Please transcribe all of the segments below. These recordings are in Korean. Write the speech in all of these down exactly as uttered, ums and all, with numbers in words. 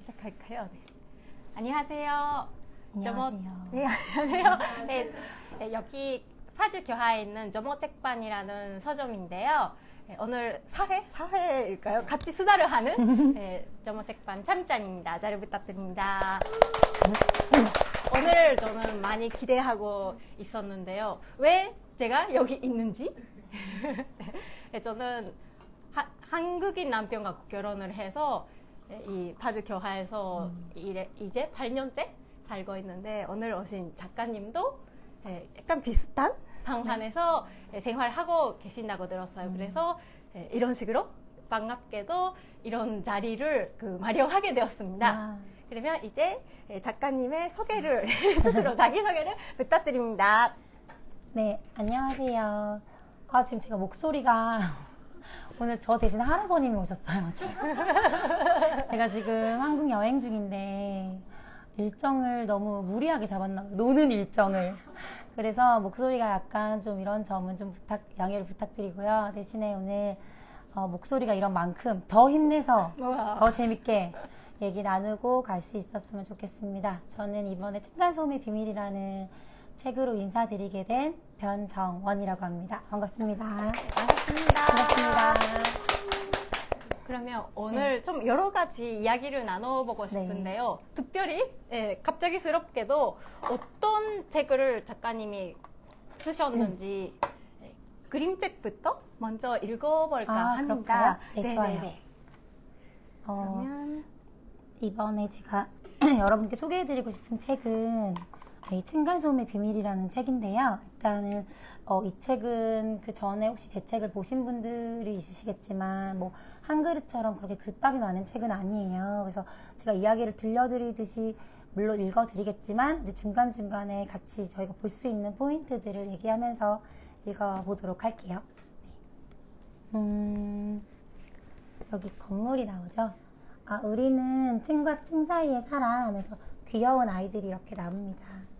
시작할까요? 네. 안녕하세요. 안녕하세요. 네, 안녕하세요. 네, 네, 여기 파주 교하에 있는 저모 책반이라는 서점인데요. 네, 오늘 사 회? 사 회일까요? 같이 수다를 하는 네, 저모 책반 참짠입니다. 잘 부탁드립니다. 오늘 저는 많이 기대하고 있었는데요. 왜 제가 여기 있는지? 네, 저는 하, 한국인 남편과 결혼을 해서 이 파주 교하에서 음. 이래, 이제 팔 년째 살고 있는데, 오늘 오신 작가님도 약간 비슷한 상황에서 네. 생활하고 계신다고 들었어요. 음. 그래서 이런 식으로 반갑게도 이런 자리를 그 마련하게 되었습니다. 아. 그러면 이제 작가님의 소개를 스스로 자기소개를 부탁드립니다. 네, 안녕하세요. 아, 지금 제가 목소리가 오늘 저 대신 할아버님이 오셨어요. 제가 지금 한국 여행 중인데 일정을 너무 무리하게 잡았나 봐요. 노는 일정을. 그래서 목소리가 약간 좀 이런 점은 좀 부탁, 양해를 부탁드리고요. 대신에 오늘 어, 목소리가 이런 만큼 더 힘내서 우와. 더 재밌게 얘기 나누고 갈 수 있었으면 좋겠습니다. 저는 이번에 층간소음의 비밀이라는 책으로 인사드리게 된 변정원이라고 합니다. 반갑습니다. 반갑습니다. 반갑습니다. 그러면 오늘 네. 좀 여러 가지 이야기를 나눠보고 싶은데요. 네. 특별히 예, 갑자기스럽게도 어떤 책을 작가님이 쓰셨는지 음. 그림책부터 먼저 읽어볼까 아, 합니다. 네, 네, 좋아요. 네. 어, 그러면 이번에 제가 여러분께 소개해드리고 싶은 책은 이 층간소음의 비밀이라는 책인데요. 일단은 어, 이 책은 그 전에 혹시 제 책을 보신 분들이 있으시겠지만 뭐 한 그릇처럼 그렇게 글밥이 많은 책은 아니에요. 그래서 제가 이야기를 들려드리듯이 물론 읽어드리겠지만 이제 중간중간에 같이 저희가 볼 수 있는 포인트들을 얘기하면서 읽어보도록 할게요. 네. 음, 여기 건물이 나오죠. 아, 우리는 층과 층 사이에 살아 하면서 귀여운 아이들이 이렇게 나옵니다.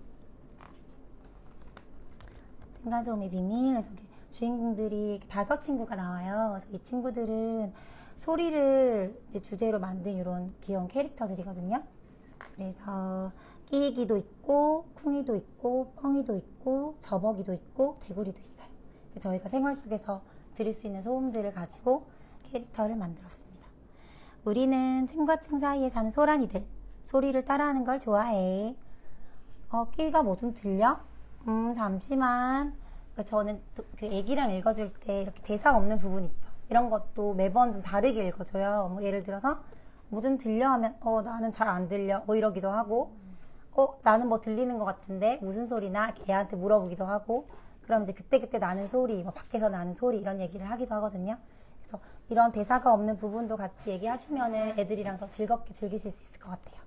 층간소음의 비밀. 그래서 주인공들이 다섯 친구가 나와요. 그래서 이 친구들은 소리를 이제 주제로 만든 이런 귀여운 캐릭터들이거든요. 그래서 끼기도 있고, 쿵이도 있고, 뻥이도 있고, 저벅이도 있고, 개구리도 있어요. 저희가 생활 속에서 들을 수 있는 소음들을 가지고 캐릭터를 만들었습니다. 우리는 층과 층 사이에 사는 소란이들. 소리를 따라하는 걸 좋아해. 어, 끼가 뭐 좀 들려? 음, 잠시만. 그러니까 저는 그 애기랑 읽어줄 때 이렇게 대사 없는 부분 있죠. 이런 것도 매번 좀 다르게 읽어줘요. 뭐 예를 들어서 뭐 좀 들려 하면 어, 나는 잘 안 들려. 뭐 이러기도 하고 어, 나는 뭐 들리는 것 같은데 무슨 소리나 애한테 물어보기도 하고, 그럼 이제 그때그때 나는 소리, 뭐 밖에서 나는 소리 이런 얘기를 하기도 하거든요. 그래서 이런 대사가 없는 부분도 같이 얘기하시면 애들이랑 더 즐겁게 즐기실 수 있을 것 같아요.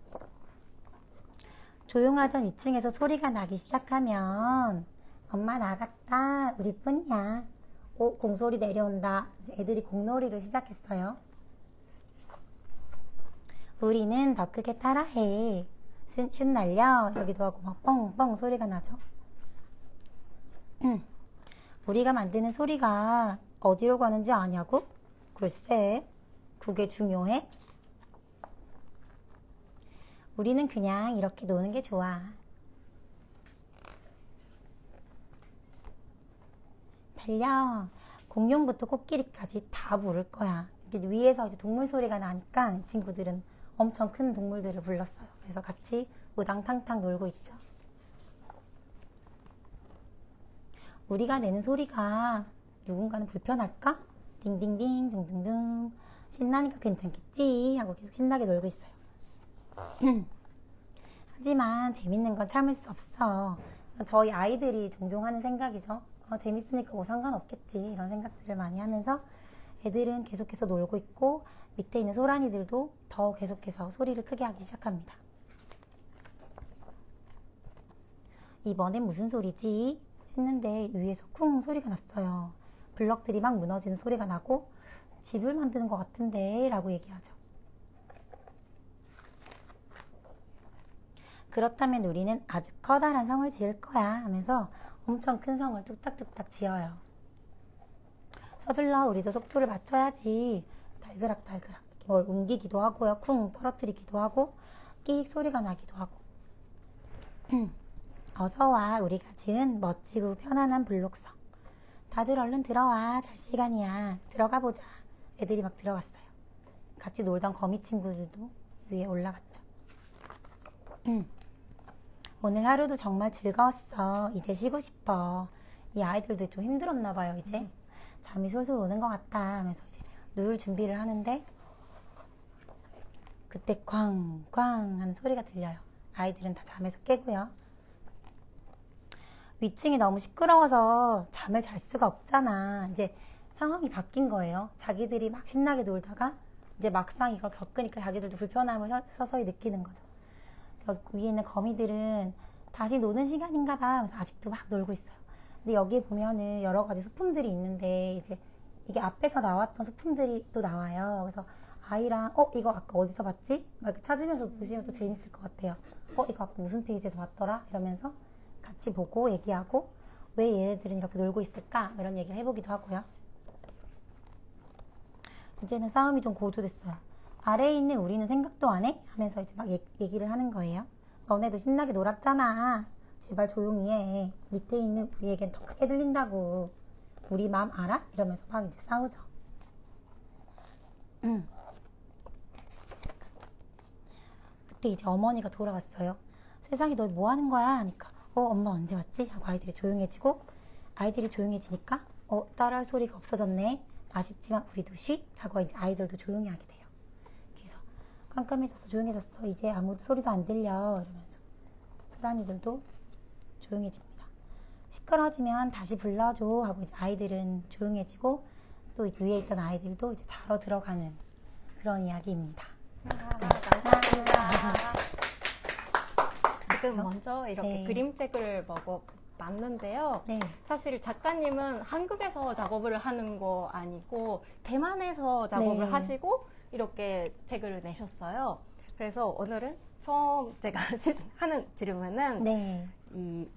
조용하던 이 층에서 소리가 나기 시작하면 엄마 나갔다, 우리뿐이야. 오, 공소리 내려온다. 이제 애들이 공놀이를 시작했어요. 우리는 더 크게 따라해. 슌, 슌 날려. 여기도 하고 막 뻥뻥 소리가 나죠. 음. 우리가 만드는 소리가 어디로 가는지 아냐고? 글쎄, 그게 중요해? 우리는 그냥 이렇게 노는 게 좋아. 달려. 공룡부터 코끼리까지 다 부를 거야. 위에서 이제 동물 소리가 나니까 이 친구들은 엄청 큰 동물들을 불렀어요. 그래서 같이 우당탕탕 놀고 있죠. 우리가 내는 소리가 누군가는 불편할까? 딩딩딩 둥둥둥. 신나니까 괜찮겠지 하고 계속 신나게 놀고 있어요. 하지만 재밌는 건 참을 수 없어. 저희 아이들이 종종 하는 생각이죠. 어, 재밌으니까 뭐 상관없겠지 이런 생각들을 많이 하면서 애들은 계속해서 놀고 있고, 밑에 있는 소란이들도 더 계속해서 소리를 크게 하기 시작합니다. 이번엔 무슨 소리지? 했는데 위에서 쿵 소리가 났어요. 블럭들이 막 무너지는 소리가 나고 집을 만드는 것 같은데 라고 얘기하죠. 그렇다면 우리는 아주 커다란 성을 지을 거야 하면서 엄청 큰 성을 뚝딱뚝딱 지어요. 서둘러, 우리도 속도를 맞춰야지. 달그락달그락 이렇게 뭘 옮기기도 하고요. 쿵 떨어뜨리기도 하고 끼익 소리가 나기도 하고. 어서와 우리가 지은 멋지고 편안한 블록성. 다들 얼른 들어와. 잘 시간이야. 들어가 보자. 애들이 막 들어갔어요. 같이 놀던 거미 친구들도 위에 올라갔죠. 음. 오늘 하루도 정말 즐거웠어. 이제 쉬고 싶어. 이 아이들도 좀 힘들었나 봐요. 이제 음. 잠이 솔솔 오는 것 같다 하면서 이제 누울 준비를 하는데 그때 쾅쾅 하는 소리가 들려요. 아이들은 다 잠에서 깨고요. 위층이 너무 시끄러워서 잠을 잘 수가 없잖아. 이제 상황이 바뀐 거예요. 자기들이 막 신나게 놀다가 이제 막상 이걸 겪으니까 자기들도 불편함을 서서히 느끼는 거죠. 위에 있는 거미들은 다시 노는 시간인가 봐 하면서 아직도 막 놀고 있어요. 근데 여기에 보면은 여러 가지 소품들이 있는데 이제 이게 앞에서 나왔던 소품들이 또 나와요. 그래서 아이랑 어 이거 아까 어디서 봤지? 막 이렇게 찾으면서 보시면 또 재밌을 것 같아요. 어 이거 아까 무슨 페이지에서 봤더라? 이러면서 같이 보고 얘기하고 왜 얘네들은 이렇게 놀고 있을까? 이런 얘기를 해보기도 하고요. 이제는 싸움이 좀 고조됐어요. 아래에 있는 우리는 생각도 안 해? 하면서 이제 막 얘기를 하는 거예요. 너네도 신나게 놀았잖아. 제발 조용히 해. 밑에 있는 우리에겐 더 크게 들린다고. 우리 마음 알아? 이러면서 막 이제 싸우죠. 음. 그때 이제 어머니가 돌아왔어요. 세상에 너 뭐 하는 거야? 하니까 어 엄마 언제 왔지? 하고 아이들이 조용해지고 아이들이 조용해지니까 어 따라할 소리가 없어졌네. 아쉽지만 우리도 쉿 하고 이제 아이들도 조용히 하게 돼요. 그래서 깜깜해졌어 조용해졌어 이제 아무도 소리도 안 들려 이러면서 소란이들도 조용해집니다. 시끄러워지면 다시 불러줘 하고 이제 아이들은 조용해지고 또 위에 있던 아이들도 이제 자러 들어가는 그런 이야기입니다. 아, 감사합니다. 지금 먼저 이렇게 네. 그림책을 보고 봤는데요. 네. 사실 작가님은 한국에서 작업을 하는 거 아니고 대만에서 작업을 네. 하시고 이렇게 책을 내셨어요. 그래서 오늘은 처음 제가 하는 질문은 네. 이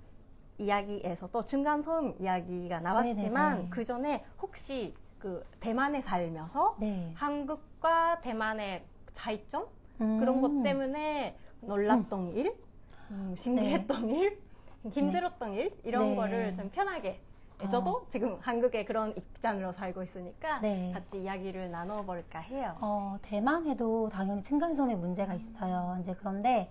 이야기에서도 층간소음 이야기가 나왔지만 네네네. 그 전에 혹시 그 대만에 살면서 네. 한국과 대만의 차이점 음. 그런 것 때문에 놀랐던 음. 일, 음, 신기했던 네. 일, 힘들었던 네. 일 이런 네. 거를 좀 편하게 어. 저도 지금 한국에 그런 입장으로 살고 있으니까 네. 같이 이야기를 나눠볼까 해요. 어, 대만에도 당연히 층간소음의 문제가 있어요. 이제 그런데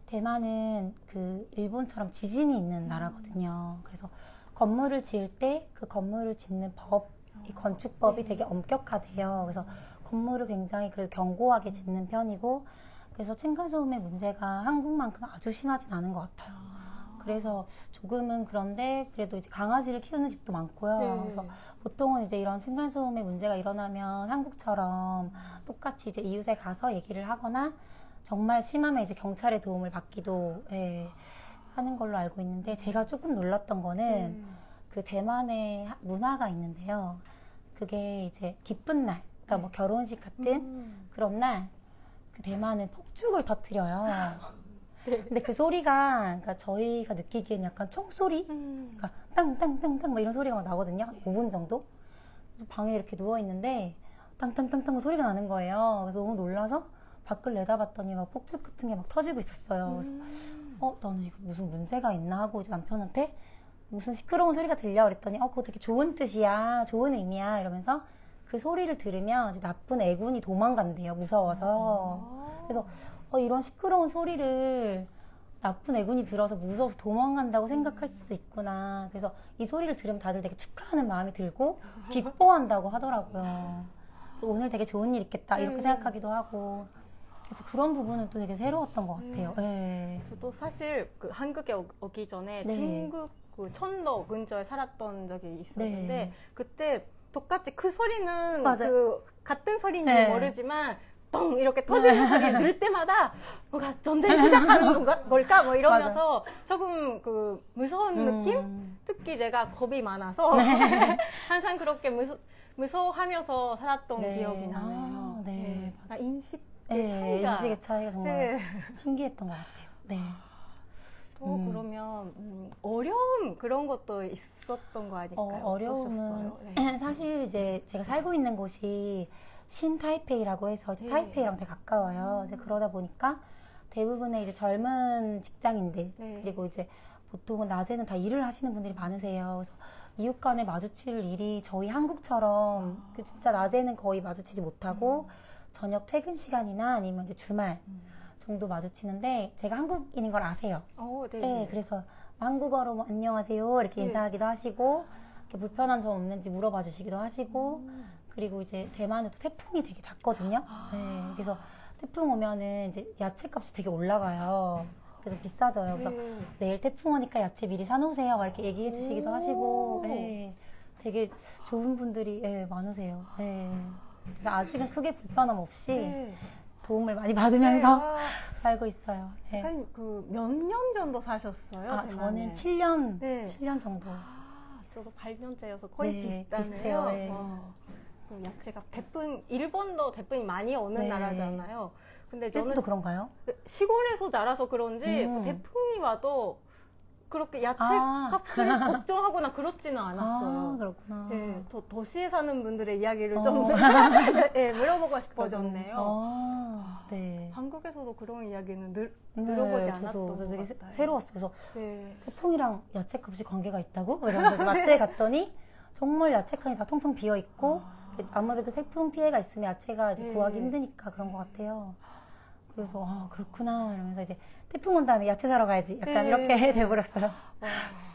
대만은 그 일본처럼 지진이 있는 나라거든요. 그래서 건물을 지을 때 그 건물을 짓는 법, 이 건축법이 네. 되게 엄격하대요. 그래서 건물을 굉장히 그래도 견고하게 짓는 편이고 그래서 층간소음의 문제가 한국만큼 아주 심하진 않은 것 같아요. 그래서 조금은 그런데 그래도 이제 강아지를 키우는 집도 많고요. 네. 그래서 보통은 이제 이런 층간소음의 문제가 일어나면 한국처럼 똑같이 이제 이웃에 가서 얘기를 하거나 정말 심하면 이제 경찰의 도움을 받기도 예, 하는 걸로 알고 있는데 제가 조금 놀랐던 거는 음. 그 대만의 문화가 있는데요. 그게 이제 기쁜 날, 그러니까 뭐 결혼식 같은 음. 그런 날 그 대만은 폭죽을 터뜨려요. 네. 근데 그 소리가 그러니까 저희가 느끼기엔 약간 총소리? 음. 그러니까 땅땅땅땅 막 이런 소리가 막 나거든요. 한 오 분 정도? 방에 이렇게 누워있는데 땅땅땅땅 소리가 나는 거예요. 그래서 너무 놀라서 밖을 내다봤더니 막 폭죽 같은 게 막 터지고 있었어요. 그래서 음. 어, 나는 이거 무슨 문제가 있나 하고 이제 남편한테 무슨 시끄러운 소리가 들려 그랬더니 어, 그거 되게 좋은 뜻이야. 좋은 의미야. 이러면서 그 소리를 들으면 이제 나쁜 애군이 도망간대요. 무서워서. 아. 그래서 어, 이런 시끄러운 소리를 나쁜 애군이 들어서 무서워서 도망간다고 생각할 수도 있구나. 그래서 이 소리를 들으면 다들 되게 축하하는 마음이 들고 기뻐한다고 하더라고요. 그래서 오늘 되게 좋은 일 있겠다 이렇게 생각하기도 하고 그래서 그런 부분은 또 되게 새로웠던 것 같아요. 음. 네. 저도 사실 그 한국에 오기 전에 네. 중국 그 천도 근처에 살았던 적이 있었는데 네. 그때 똑같이 그 소리는 맞아. 그 같은 소리인지 네. 모르지만 뻥 이렇게 터지는 소리를 들을 때마다 뭔가 전쟁 시작하는 건가, 걸까 뭐 이러면서 맞아. 조금 그 무서운 음. 느낌? 특히 제가 겁이 많아서 네. 항상 그렇게 무서, 무서워하면서 살았던 네. 기억이 나네요. 아, 네. 네. 인식의 네. 차이가 인식의 차이가 정말 네. 신기했던 것 같아요. 네. 또 음. 그러면 음, 어려움 그런 것도 있었던 거 아닐까요? 어, 어려움은 네. 사실 이제 제가 살고 있는 곳이 신타이페이라고 해서 이제 네. 타이페이랑 되게 가까워요. 이제 그러다 보니까 대부분의 이제 젊은 직장인들 네. 그리고 이제 보통은 낮에는 다 일을 하시는 분들이 많으세요. 그래서 이웃 간에 마주칠 일이 저희 한국처럼 그 진짜 낮에는 거의 마주치지 못하고 저녁 퇴근 시간이나 아니면 이제 주말 정도 마주치는데 제가 한국인인 걸 아세요. 어, 네. 네, 그래서 한국어로 뭐 안녕하세요 이렇게 네. 인사하기도 하시고 이렇게 불편한 점 없는지 물어봐 주시기도 하시고 음. 그리고 이제 대만에도 태풍이 되게 잦거든요. 네, 그래서 태풍 오면은 이제 야채 값이 되게 올라가요. 그래서 비싸져요. 그래서 네. 내일 태풍 오니까 야채 미리 사놓으세요. 막 이렇게 얘기해 주시기도 오. 하시고, 네, 되게 좋은 분들이 네, 많으세요. 네. 그래서 아직은 크게 불편함 없이 네. 도움을 많이 받으면서 네, 아, 살고 있어요. 네. 한 그 몇 년 정도 사셨어요? 아, 대만에? 저는 칠 년, 네. 칠 년 정도. 아, 저도 팔 년째여서 거의 네, 비슷하네요. 비슷해요. 네. 와, 그 야채가 태풍, 일본도 태풍이 많이 오는 네. 나라잖아요. 근데 저는 일본도 그런가요? 시골에서 자라서 그런지 음. 태풍이 와도 그렇게 야채 아. 값을 걱정하거나 그렇지는 아, 않았어요. 그렇구나. 네, 더 도시에 사는 분들의 이야기를 어. 좀 네, 물어보고 싶어졌네요. 아, 네. 한국에서도 그런 이야기는 늘, 네, 들어보지 저도, 않았던 저도 것 되게 같아요. 새- 새로웠어요. 그래서 네. 태풍이랑 야채값이 관계가 있다고? 이러면서 마트에 갔더니 정말 야채칸이 다 통통 비어 있고 아무래도 태풍 피해가 있으면 야채가 이제 네. 구하기 힘드니까 그런 것 같아요. 그래서 아 그렇구나 이러면서 이제 태풍 온 다음에 야채 사러 가야지 약간 네. 이렇게 돼버렸어요. 와.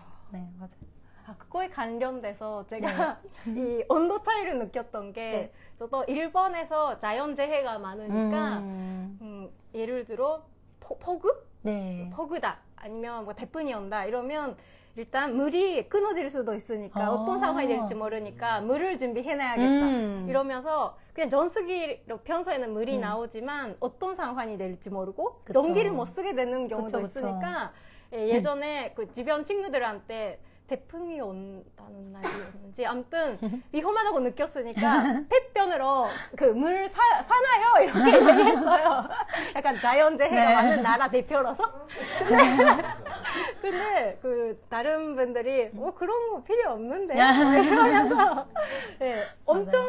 네 맞아요. 아, 그거에 관련돼서 제가 이 온도 차이를 느꼈던 게 네. 저도 일본에서 자연재해가 많으니까 음, 음, 예를 들어 포, 폭우? 네. 폭우다 아니면 뭐 태풍이 온다 이러면 일단 물이 끊어질 수도 있으니까 아. 어떤 상황이 될지 모르니까 물을 준비해놔야겠다 음. 이러면서 그냥 전수기로 평소에는 물이 음. 나오지만 어떤 상황이 될지 모르고 그쵸. 전기를 못 쓰게 되는 경우도 그쵸, 그쵸. 있으니까 예, 예전에 그 주변 친구들한테 태풍이 온다는 날이었는지 아무튼 위험하다고 느꼈으니까 햇변으로 그 물 사나요? 이렇게 얘기했어요. 약간 자연재해가 네. 많은 나라 대표로서. 근데 그 다른 분들이 어 그런 거 필요 없는데 뭐 이러면서 네, 엄청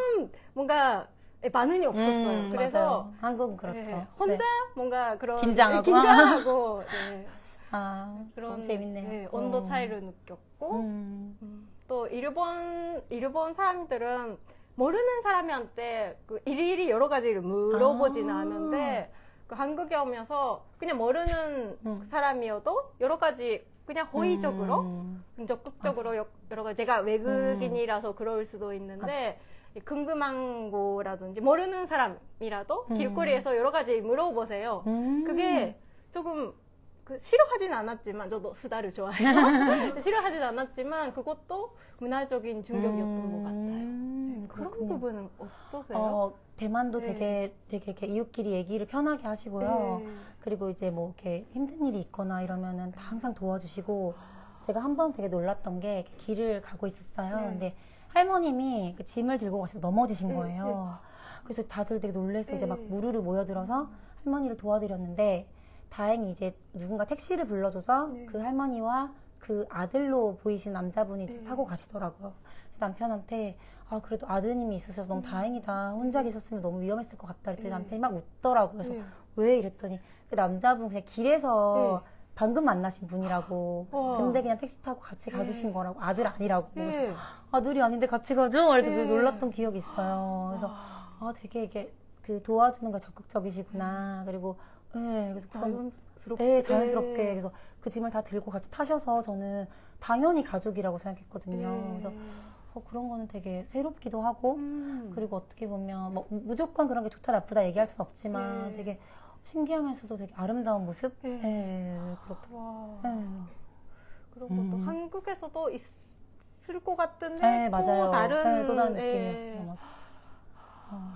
뭔가 반응이 없었어요. 음, 그래서 맞아요. 한국은 그렇죠. 네, 혼자 네. 뭔가 그런 긴장하고. 긴장하고 네, 아 그런 그런 재밌네요. 네, 온도 어. 차이를 느꼈고 음. 음, 또 일본 일본 사람들은 모르는 사람한테 그 일일이 여러 가지를 물어보지는 아. 않는데 그 한국에 오면서 그냥 모르는 음. 사람이어도 여러 가지 그냥 호의적으로 음. 적극적으로 여- 여러 가지 제가 외국인이라서 그럴 수도 있는데 궁금한 거라든지 모르는 사람이라도 음. 길거리에서 여러 가지 물어보세요. 음. 그게 조금 그 싫어하진 않았지만 저도 수다를 좋아해요. 싫어하진 않았지만 그것도 문화적인 충격이었던 것 같아요. 음, 네, 그런 그렇군요. 부분은 어떠세요? 어, 대만도 네. 되게 되게 이렇게 이웃끼리 얘기를 편하게 하시고요. 네. 그리고 이제 뭐 이렇게 힘든 일이 있거나 이러면은 다 항상 도와주시고 제가 한 번 되게 놀랐던 게 이렇게 길을 가고 있었어요. 네. 근데 할머님이 그 짐을 들고 가셔서 넘어지신 네, 거예요. 그래서 다들 되게 놀래서 이제 네. 막 무르르 모여들어서 할머니를 도와드렸는데 다행히 이제 누군가 택시를 불러줘서 네. 그 할머니와 그 아들로 보이신 남자분이 이제 네. 타고 가시더라고요. 남편한테 아 그래도 아드님이 있으셔서 너무 다행이다. 혼자 계셨으면 너무 위험했을 것 같다. 그랬더니 네. 남편이 막 웃더라고요. 그래서 네. 왜 이랬더니 그 남자분 그냥 길에서 네. 방금 만나신 분이라고. 와. 근데 그냥 택시 타고 같이 네. 가주신 거라고. 아들 아니라고. 그래서 네. 아들이 아닌데 같이 가죠? 이렇게 네. 놀랐던 기억이 있어요. 그래서 와, 아 되게 이게 그 도와주는 거 적극적이시구나. 그리고 네, 그래서 그런- 자연스럽게. 네, 자연스럽게. 네. 그래서 그 짐을 다 들고 같이 타셔서 저는 당연히 가족이라고 생각했거든요. 네. 그래서 어, 그런 거는 되게 새롭기도 하고 음. 그리고 어떻게 보면 뭐 무조건 그런 게 좋다 나쁘다 얘기할 수는 없지만 네. 되게 신기하면서도 되게 아름다운 모습? 네. 네, 그렇더라고요. 와, 네. 그런 것도 음. 한국에서도 있을 것 같은데 네, 또 맞아요. 다른 네, 또 다른 예. 느낌이었어요. 맞아. 어.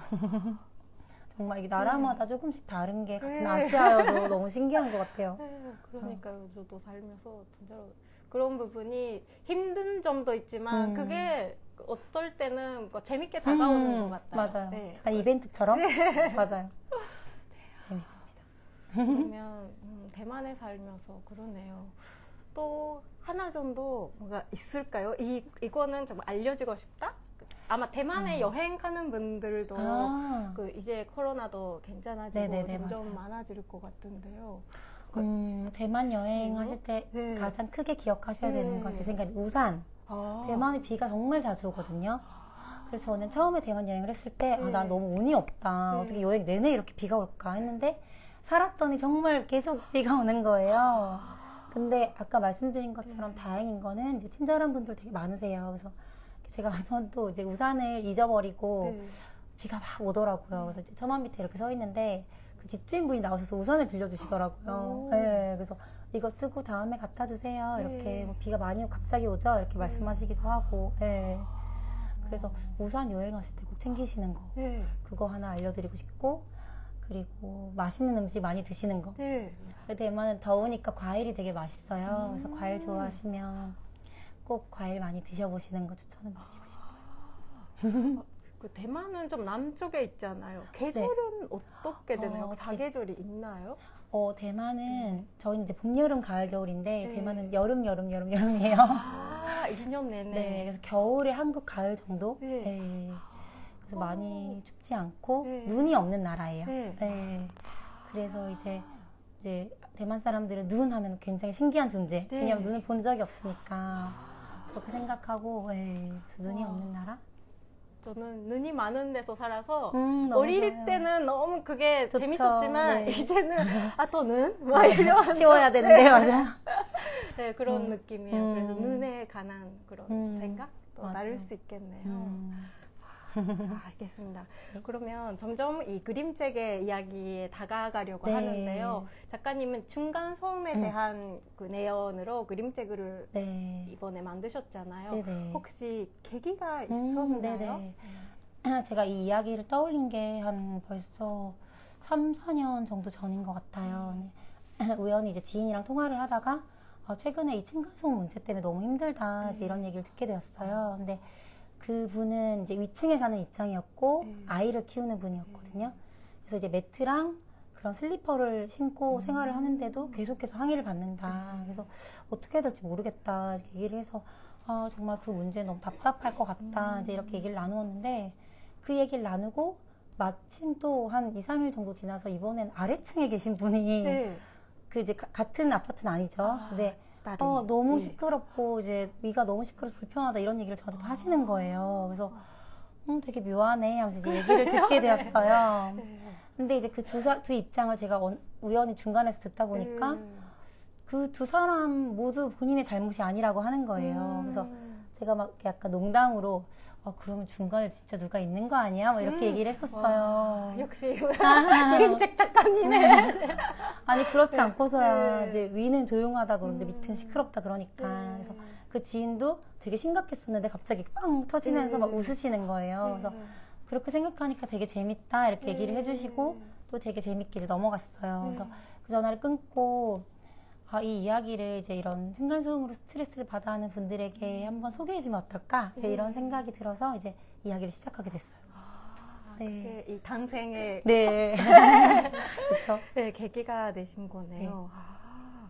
정말 이게 나라마다 조금씩 다른 게 같은 네. 아시아여도 너무 신기한 것 같아요. 네, 그러니까요. 저도 살면서 진짜로 그런 부분이 힘든 점도 있지만 음. 그게 어떨 때는 뭐 재밌게 다가오는 음, 것 같아요. 맞아요. 네. 약간 이벤트처럼? 맞아요. 재밌습니다. 그러면 음, 대만에 살면서 그러네요. 또 하나 정도 뭐가 있을까요? 이 이거는 좀 알려주고 싶다. 아마 대만에 음. 여행 가는 분들도 아. 그 이제 코로나도 괜찮아지고 네네네, 점점 맞아요. 많아질 것 같은데요. 음, 대만 여행 그래요? 하실 때 네. 가장 크게 기억하셔야 네. 되는 건 제 생각에 우산. 아. 대만에 비가 정말 자주 오거든요. 그래서 저는 처음에 대만 여행을 했을 때, 네. 아, 난 너무 운이 없다. 네. 어떻게 여행 내내 이렇게 비가 올까 했는데, 살았더니 정말 계속 비가 오는 거예요. 근데 아까 말씀드린 것처럼 네. 다행인 거는 이제 친절한 분들 되게 많으세요. 그래서 제가 한 번 또 이제 우산을 잊어버리고 네. 비가 막 오더라고요. 그래서 이제 처마 밑에 이렇게 서 있는데 그 집주인분이 나오셔서 우산을 빌려주시더라고요. 오. 네, 그래서 이거 쓰고 다음에 갖다 주세요. 이렇게 네. 뭐 비가 많이 갑자기 오죠. 이렇게 말씀하시기도 하고. 네. 그래서 우산 여행하실 때 꼭 챙기시는 거. 네. 그거 하나 알려드리고 싶고, 그리고 맛있는 음식 많이 드시는 거. 네. 대만은 더우니까 과일이 되게 맛있어요. 그래서 음. 과일 좋아하시면 꼭 과일 많이 드셔보시는 거 추천을 드리고 싶어요. 그 대만은 좀 남쪽에 있잖아요. 계절은 어떻게 되나요? 어, 사계절이 있나요? 어, 대만은 저희는 이제 봄, 여름, 가을, 겨울인데 네. 대만은 여름, 여름, 여름, 여름이에요. 아, 일 년 내내. 네, 그래서 겨울에 한국 가을 정도. 네. 네. 그래서 오. 많이 춥지 않고 네. 눈이 없는 나라예요. 네. 네. 그래서 이제 이제 대만 사람들은 눈 하면 굉장히 신기한 존재. 네. 왜냐면 눈을 본 적이 없으니까 그렇게 생각하고. 네. 그래서 눈이 와. 없는 나라. 저는 눈이 많은 데서 살아서 음, 너무 어릴 좋아요. 때는 너무 그게 좋죠. 재밌었지만 네. 이제는 아 더 눈? 막 이러면서 치워야 되는데 맞아요. 네, 그런 음. 느낌이에요. 음. 그래서 눈에 관한 그런 음. 생각도 맞아요. 나눌 수 있겠네요. 음. 아, 알겠습니다. 그러면 점점 이 그림책의 이야기에 다가가려고 네. 하는데요. 작가님은 중간 소음에 음. 대한 그 내연으로 그림책을 네. 이번에 만드셨잖아요. 네네. 혹시 계기가 음, 있었나요? 네네. 제가 이 이야기를 떠올린 게 한 벌써 삼, 사 년 정도 전인 것 같아요. 네. 우연히 이제 지인이랑 통화를 하다가 아, 최근에 이 층간소음 문제 때문에 너무 힘들다 이제 이런 얘기를 듣게 되었어요. 근데 그분은 이제 위층에 사는 입장이었고 음. 아이를 키우는 분이었거든요. 그래서 이제 매트랑 그런 슬리퍼를 신고 음. 생활을 하는데도 계속해서 항의를 받는다. 그래서 어떻게 해야 될지 모르겠다 이렇게 얘기를 해서 아, 정말 그 문제 너무 답답할 것 같다. 음. 이제 이렇게 얘기를 나누었는데 그 얘기를 나누고 마침 또 한 이, 삼 일 정도 지나서 이번엔 아래층에 계신 분이 네. 그 이제 가- 같은 아파트는 아니죠. 아, 근데 딸이. 어, 너무 네. 시끄럽고 이제 위가 너무 시끄러워서 불편하다 이런 얘기를 저한테 또 하시는 거예요. 그래서 음, 되게 묘하네 하면서 이제 얘기를 듣게 되었어요. 네. 근데 이제 그 두 두 입장을 제가 원- 우연히 중간에서 듣다 보니까 음. 그 두 사람 모두 본인의 잘못이 아니라고 하는 거예요. 음. 그래서 제가 막 이렇게 약간 농담으로 아, 그러면 중간에 진짜 누가 있는 거 아니야? 뭐 이렇게 음. 얘기를 했었어요. 와, 역시 아. 그림책 작가님의 아니 그렇지 네. 않고서야 네. 이제 위는 조용하다 그러는데 음. 밑은 시끄럽다 그러니까 네. 그래서 그 지인도 되게 심각했었는데 갑자기 빵 터지면서 네. 막 웃으시는 거예요. 그래서 네. 그렇게 생각하니까 되게 재밌다 이렇게 얘기를 네. 해주시고 또 되게 재밌게 이제 넘어갔어요. 네. 그래서 그 전화를 끊고 아, 이 이야기를 이제 이런 층간소음으로 스트레스를 받아 하는 분들에게 한번 소개해주면 어떨까 네. 이런 생각이 들어서 이제 이야기를 시작하게 됐어요. 아, 네. 그게 이 당생의 네. 그렇죠. 네, 계기가 되신 거네요. 네. 아,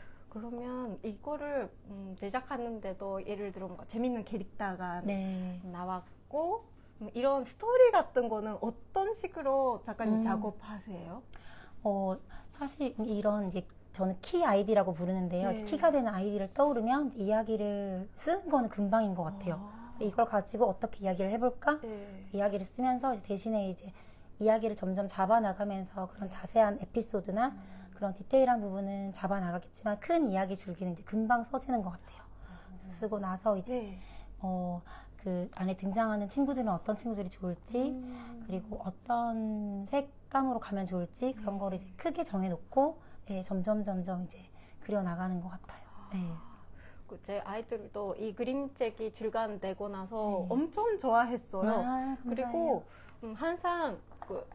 그러면 이거를 음, 제작하는데도 예를 들어 뭔가 재밌는 캐릭터가 네. 나왔고 음, 이런 스토리 같은 거는 어떤 식으로 작가님 음. 작업하세요? 어, 사실 이런 이제 저는 키 아이디라고 부르는데요. 네. 키가 되는 아이디를 떠오르면 이제 이야기를 쓰는 거는 금방인 것 같아요. 아. 이걸 가지고 어떻게 이야기를 해볼까? 네. 이야기를 쓰면서 이제 대신에 이제 이야기를 점점 잡아나가면서 그런 자세한 에피소드나 음. 그런 디테일한 부분은 잡아나가겠지만 큰 이야기 줄기는 이제 금방 써지는 것 같아요. 그래서 쓰고 나서 이제 네. 어, 그 안에 등장하는 친구들은 어떤 친구들이 좋을지 음. 그리고 어떤 색감으로 가면 좋을지 그런 네. 거를 이제 크게 정해놓고 네, 점점 점점 이제 그려나가는 것 같아요. 네. 그 제 아이들도 이 그림책이 출간되고 나서 네. 엄청 좋아했어요. 아, 감사해요. 그리고 음, 항상 그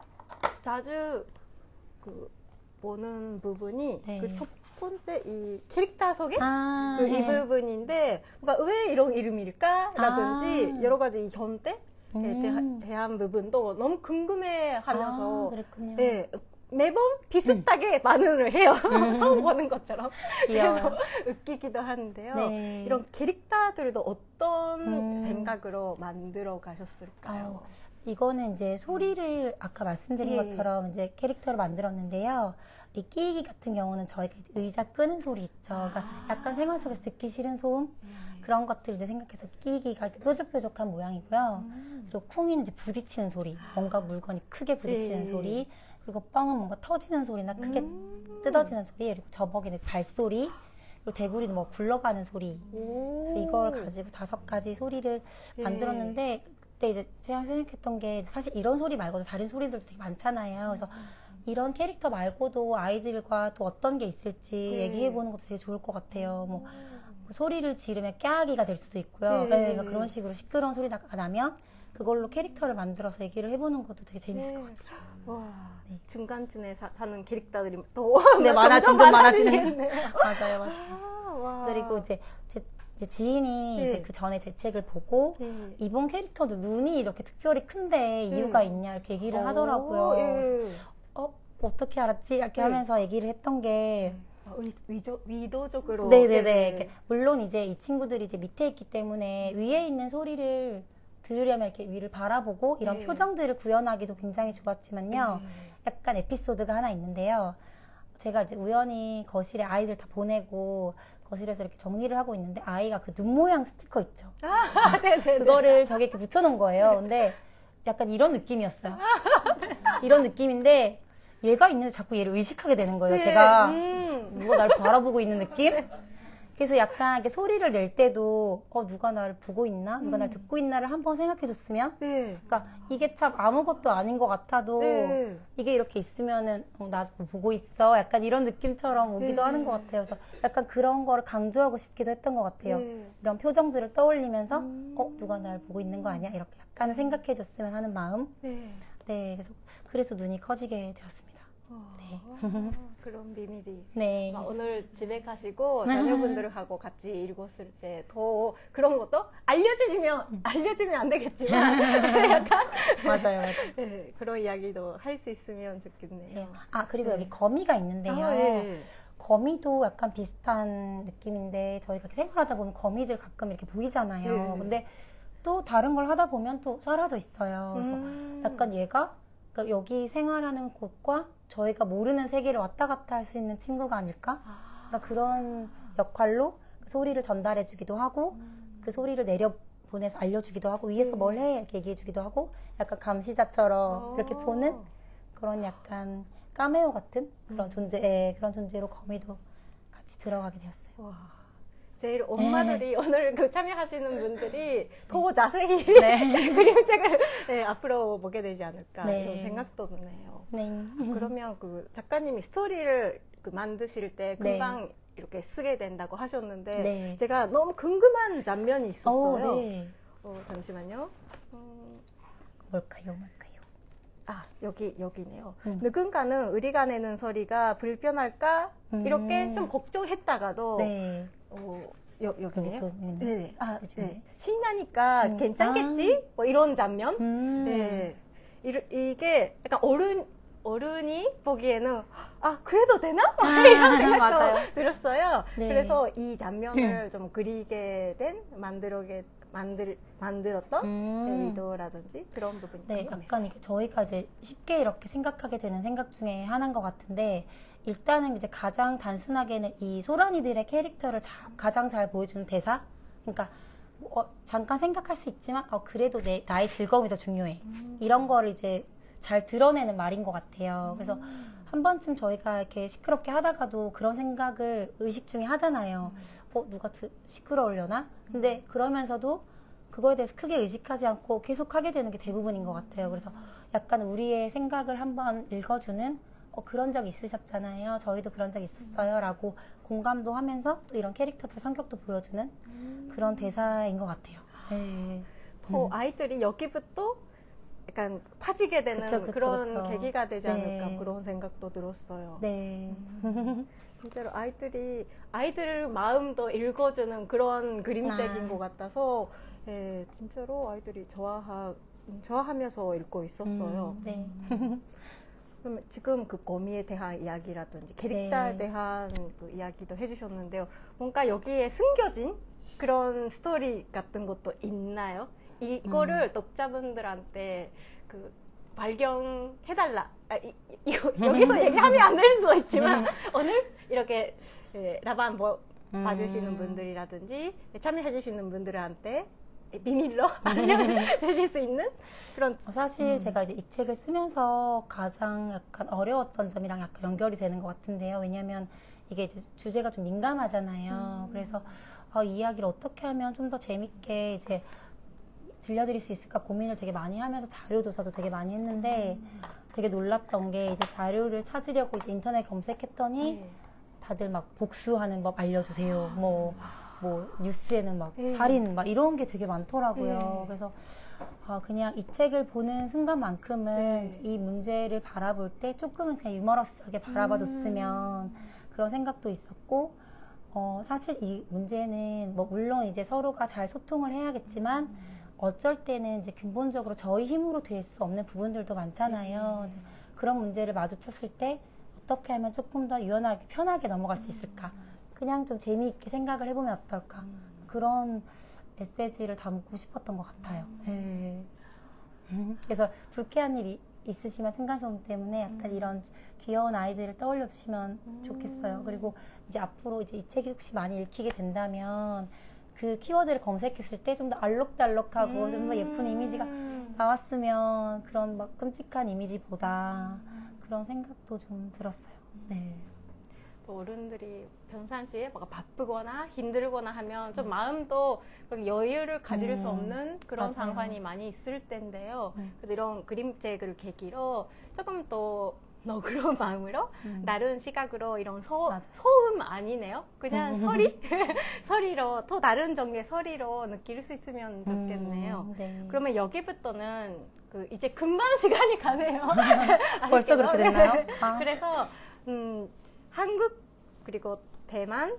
자주 그 보는 부분이 네. 그 첫 번째 이 캐릭터 소개 아, 그 이 네. 부분인데 뭔가 왜 이런 이름일까라든지 아. 여러 가지 현대에 음. 대하, 대한 부분도 너무 궁금해하면서 아, 그랬군요. 네, 매번 비슷하게 음. 반응을 해요. 음. 처음 보는 것처럼. 귀여워요. 그래서 웃기기도 하는데요. 네. 이런 캐릭터들도 어떤 음. 생각으로 만들어 가셨을까요? 어, 이거는 이제 소리를 아까 말씀드린 예. 것처럼 이제 캐릭터를 만들었는데요. 이 끼기 같은 경우는 저희가 이제 의자 끄는 소리 있죠. 그러니까 아. 약간 생활 속에서 듣기 싫은 소음 음. 그런 것들 이제 생각해서 끼기가 이렇게 뾰족뾰족한 모양이고요. 음. 그리고 쿵이는 이제 부딪히는 소리, 뭔가 물건이 크게 부딪히는 예. 소리. 그리고 뻥은 뭔가 터지는 소리나 크게 음. 뜯어지는 소리. 그리고 저벅이는 발소리. 그리고 대구리는 뭐 굴러가는 소리. 오. 그래서 이걸 가지고 다섯 가지 소리를 예. 만들었는데 그때 이제 제가 생각했던 게 사실 이런 소리 말고도 다른 소리들도 되게 많잖아요. 그래서 이런 캐릭터 말고도 아이들과 또 어떤 게 있을지 네. 얘기해보는 것도 되게 좋을 것 같아요. 뭐 소리를 지르면 깨악이가 될 수도 있고요. 네. 네, 그러니까 그런 식으로 시끄러운 소리가 나면 그걸로 캐릭터를 만들어서 얘기를 해보는 것도 되게 재밌을 네. 것 같아요. 와, 네. 중간쯤에 사, 사는 캐릭터들이 더 네, 많아, 점점 많아지는. 많아지겠네요. 맞아요, 맞아요. 아, 와. 그리고 이제 제, 제 지인이 네. 이제 그 전에 제 책을 보고 네. 이번 캐릭터도 눈이 이렇게 특별히 큰데 이유가 네. 있냐 이렇게 얘기를 오, 하더라고요. 예. 그래서 어 어떻게 알았지? 이렇게 네. 하면서 얘기를 했던 게 아, 의, 위조, 위도적으로. 네네네. 네. 이렇게 물론 이제 이 친구들이 이제 밑에 있기 때문에 위에 있는 소리를 들으려면 이렇게 위를 바라보고 이런 네. 표정들을 구현하기도 굉장히 좋았지만요. 네. 약간 에피소드가 하나 있는데요. 제가 이제 우연히 거실에 아이들 다 보내고 거실에서 이렇게 정리를 하고 있는데 아이가 그 눈 모양 스티커 있죠. 아, 네네. 그거를 벽에 이렇게 붙여놓은 거예요. 근데 약간 이런 느낌이었어요. 이런 느낌인데 얘가 있는데 자꾸 얘를 의식하게 되는 거예요. 네. 제가 음. 누가 나를 바라보고 있는 느낌? 그래서 약간 이렇게 소리를 낼 때도 어 누가 나를 보고 있나? 누가 음. 나를 듣고 있나를 한번 생각해 줬으면 네. 그러니까 이게 참 아무것도 아닌 것 같아도 네. 이게 이렇게 있으면은 어, 나 보고 있어 약간 이런 느낌처럼 오기도 네. 하는 것 같아요. 그래서 약간 그런 거를 강조하고 싶기도 했던 것 같아요. 네. 이런 표정들을 떠올리면서 음. 어 누가 나를 보고 있는 거 아니야? 이렇게 약간 생각해 줬으면 하는 마음. 네. 네, 그래서 그래서 눈이 커지게 되었습니다. 와, 네. 그런 비밀이. 네. 막 오늘 집에 가시고 자녀분들하고 같이 읽었을 때 더 그런 것도 알려주시면 알려주면 안 되겠지만 약간 맞아요, 맞아요. 네, 그런 이야기도 할 수 있으면 좋겠네요. 네. 아 그리고 네. 여기 거미가 있는데요. 아, 네. 거미도 약간 비슷한 느낌인데 저희가 이렇게 생활하다 보면 거미들 가끔 이렇게 보이잖아요. 네. 근데 또 다른 걸 하다 보면 또 사라져 있어요. 그래서 음. 약간 얘가 그러니까 여기 생활하는 곳과 저희가 모르는 세계를 왔다 갔다 할 수 있는 친구가 아닐까? 아. 그러니까 그런 역할로 그 소리를 전달해 주기도 하고 음. 그 소리를 내려 보내서 알려주기도 하고 위에서 네. 뭘 해? 이렇게 얘기해 주기도 하고 약간 감시자처럼 어. 이렇게 보는 그런 약간 까메오 같은 그런 음. 존재, 예, 그런 존재로 거미도 같이 들어가게 되었어요. 와. 제일 엄마들이 오늘 그 참여하시는 분들이 더 자세히 네. 그림책을 네, 앞으로 보게 되지 않을까 네. 이런 생각도 드네요. 네. 그러면 그 작가님이 스토리를 그 만드실 때 네. 금방 이렇게 쓰게 된다고 하셨는데 네. 제가 너무 궁금한 장면이 있었어요. 어, 네. 어, 잠시만요. 음, 뭘까요, 뭘까요? 아 여기 여기네요. 음. 누군가는 우리가 내는 소리가 불편할까 음. 이렇게 좀 걱정했다가도 네. 어, 여, 여기네요. 여기 또 있네. 네. 아, 그렇죠. 네. 신나니까 음. 괜찮겠지? 뭐 이런 장면? 음. 네. 이, 이게 약간 어른, 어른이 보기에는 아, 그래도 되나? 아, 이런 생각도 맞아요. 들었어요. 네. 그래서 이 장면을 좀 그리게 된, 만들게, 만들, 만들었던 음. 의도라든지 그런 부분이 네, 궁금했어요. 약간 이게 저희가 이제 쉽게 이렇게 생각하게 되는 생각 중에 하나인 것 같은데, 일단은 이제 가장 단순하게는 이 소란이들의 캐릭터를 자, 가장 잘 보여주는 대사? 그러니까, 어, 잠깐 생각할 수 있지만, 어, 그래도 내, 나의 즐거움이 더 중요해. 음. 이런 거를 이제 잘 드러내는 말인 것 같아요. 그래서 음. 한 번쯤 저희가 이렇게 시끄럽게 하다가도 그런 생각을 의식 중에 하잖아요. 어, 누가 드, 시끄러우려나? 근데 그러면서도 그거에 대해서 크게 의식하지 않고 계속 하게 되는 게 대부분인 것 같아요. 그래서 약간 우리의 생각을 한번 읽어주는 어, 그런 적 있으셨잖아요. 저희도 그런 적 있었어요. 라고 공감도 하면서 또 이런 캐릭터들 성격도 보여주는 그런 대사인 것 같아요. 네. 더 음. 아이들이 여기부터 약간 파지게 되는 그쵸, 그쵸, 그런 그쵸. 계기가 되지 네. 않을까 그런 생각도 들었어요. 네. 진짜로 아이들이 아이들 마음도 읽어주는 그런 그림책인 아. 것 같아서 예, 진짜로 아이들이 좋아하, 좋아하면서 읽고 있었어요. 음, 네. 그럼 지금 그 거미에 대한 이야기라든지 캐릭터에 네. 대한 그 이야기도 해주셨는데요. 뭔가 여기에 숨겨진 그런 스토리 같은 것도 있나요? 이, 이거를 음. 독자분들한테 그 발견해달라. 아, 이, 이거 여기서 얘기하면 안 될 수도 있지만 오늘 이렇게 예, 라반 뭐 음. 봐주시는 분들이라든지 참여해주시는 분들한테 비밀로 알려주실 수 있는 그런. 사실 음. 제가 이제 이 책을 쓰면서 가장 약간 어려웠던 점이랑 약간 연결이 되는 것 같은데요. 왜냐면 이게 이제 주제가 좀 민감하잖아요. 음. 그래서 어, 이 이야기를 어떻게 하면 좀 더 재밌게 이제 들려드릴 수 있을까 고민을 되게 많이 하면서 자료 조사도 되게 많이 했는데 음. 되게 놀랐던 게 이제 자료를 찾으려고 이제 인터넷 검색했더니 네. 다들 막 복수하는 법 알려주세요. 뭐, 뭐 뉴스에는 막 네. 살인 막 이런 게 되게 많더라고요. 네. 그래서 아, 그냥 이 책을 보는 순간만큼은 네. 이 문제를 바라볼 때 조금은 그냥 유머러스하게 바라봐줬으면 음. 그런 생각도 있었고 어, 사실 이 문제는 뭐 물론 이제 서로가 잘 소통을 해야겠지만 어쩔 때는 이제 근본적으로 저희 힘으로 될 수 없는 부분들도 많잖아요. 네. 그런 문제를 마주쳤을 때 어떻게 하면 조금 더 유연하게 편하게 넘어갈 수 있을까? 그냥 좀 재미있게 생각을 해보면 어떨까? 그런 메시지를 담고 싶었던 것 같아요. 네. 그래서 불쾌한 일이 있으시면 층간소음 때문에 약간 이런 귀여운 아이들을 떠올려 주시면 좋겠어요. 그리고 이제 앞으로 이제 이 책이 혹시 많이 읽히게 된다면 그 키워드를 검색했을 때 좀 더 알록달록하고 음. 좀 더 예쁜 이미지가 나왔으면 그런 막 끔찍한 이미지보다 그런 생각도 좀 들었어요. 네. 또 어른들이 평상시에 뭔가 바쁘거나 힘들거나 하면 좀 마음도 그런 여유를 가질 음. 수 없는 그런 맞아요. 상황이 많이 있을 텐데요. 음. 그래서 이런 그림책을 계기로 조금 더 너그러운 마음으로 음. 다른 시각으로 이런 소, 맞아. 소음 아니네요. 그냥 음. 소리? 소리로 또 다른 종류의 소리로 느낄 수 있으면 좋겠네요. 음, 네. 그러면 여기부터는 그 이제 금방 시간이 가네요. 벌써 그렇게 됐나요? 아. 그래서 음, 한국 그리고 대만,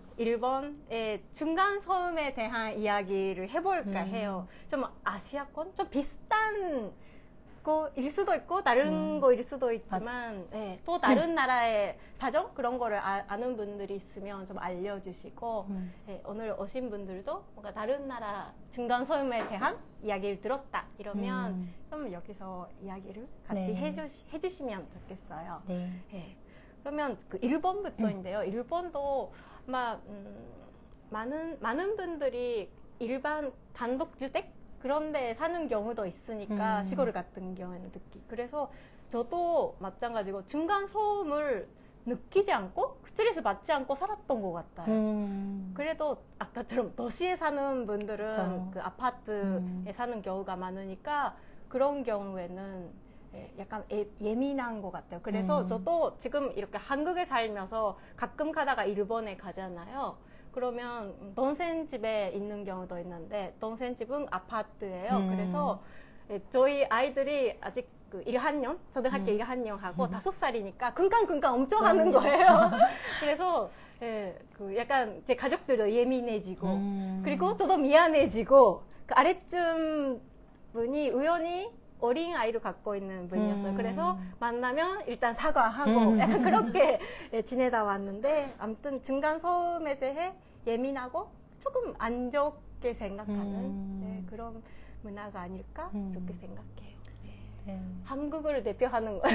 일본의 중간 소음에 대한 이야기를 해볼까 음. 해요. 좀 아시아권? 좀 비슷한 거일 수도 있고 다른 음. 거일 수도 있지만 네, 또 다른 나라의 사정? 그런 거를 아, 아는 분들이 있으면 좀 알려주시고 음. 네, 오늘 오신 분들도 뭔가 다른 나라 중간 소음에 대한 이야기를 들었다 이러면 음. 좀 여기서 이야기를 같이 네. 해주, 해주시면 좋겠어요. 네. 네. 그러면 그 일본부터인데요. 일본도 막 음, 많은 많은 분들이 일반 단독주택 그런 데 사는 경우도 있으니까 음. 시골 같은 경우에는 특히. 그래서 저도 마찬가지고 중간 소음을 느끼지 않고 스트레스 받지 않고 살았던 것 같아요. 음. 그래도 아까처럼 도시에 사는 분들은 그쵸. 그 아파트에 음. 사는 경우가 많으니까 그런 경우에는 예, 약간 예, 예민한 것 같아요. 그래서 음. 저도 지금 이렇게 한국에 살면서 가끔 가다가 일본에 가잖아요. 그러면 동생 집에 있는 경우도 있는데 동생 집은 아파트예요. 음. 그래서 예, 저희 아이들이 아직 그 일 학년, 초등학교 음. 일 학년하고 다섯 살이니까 킁킁킁킁 엄청 하는 거예요. 그래서 예, 그 약간 제 가족들도 예민해지고 음. 그리고 저도 미안해지고 그 아래쯤 분이 우연히 어린 아이를 갖고 있는 분이었어요. 음. 그래서 만나면 일단 사과하고 음. 약간 그렇게 예, 지내다 왔는데 아무튼 중간 소음에 대해 예민하고 조금 안 좋게 생각하는 음. 예, 그런 문화가 아닐까 음. 이렇게 생각해요. 예. 네. 한국을 대표하는 거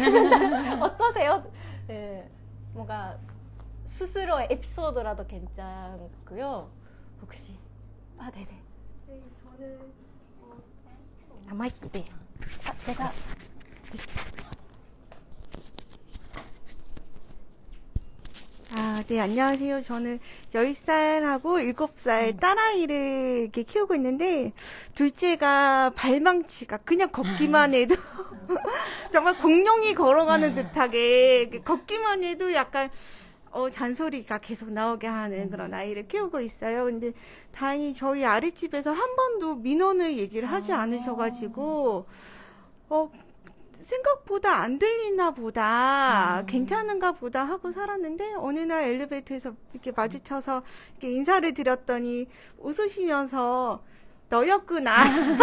어떠세요? 예, 뭔가 스스로의 에피소드라도 괜찮고요. 혹시 아 네네. 네, 저는 어, 아 마이크 네. 아, 제가 아, 네, 안녕하세요. 저는 열 살하고 일곱 살 딸아이를 이렇게 키우고 있는데, 둘째가 발망치가 그냥 걷기만 해도, 정말 공룡이 걸어가는 듯하게, 이렇게 걷기만 해도 약간, 어, 잔소리가 계속 나오게 하는 그런 아이를 키우고 있어요. 근데 다행히 저희 아랫집에서 한 번도 민원을 얘기를 하지 않으셔가지고, 어, 생각보다 안 들리나 보다, 음. 괜찮은가 보다 하고 살았는데, 어느 날 엘리베이터에서 이렇게 마주쳐서 이렇게 인사를 드렸더니 웃으시면서, 너였구나.